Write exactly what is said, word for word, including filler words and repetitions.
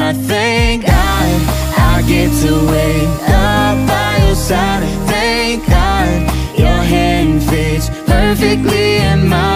I thank God I get to wake up by your side. Thank God your hand fits perfectly in mine.